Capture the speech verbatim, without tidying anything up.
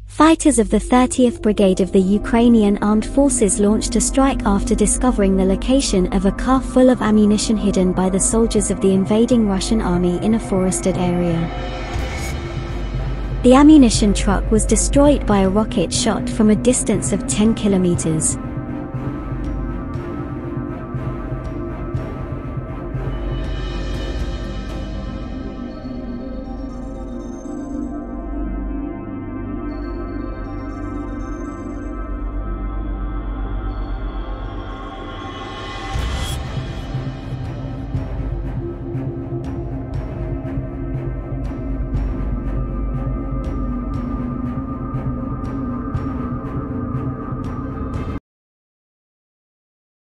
Fighters of the thirtieth Brigade of the Ukrainian Armed Forces launched a strike after discovering the location of a car full of ammunition hidden by the soldiers of the invading Russian army in a forested area. The ammunition truck was destroyed by a rocket shot from a distance of ten kilometers.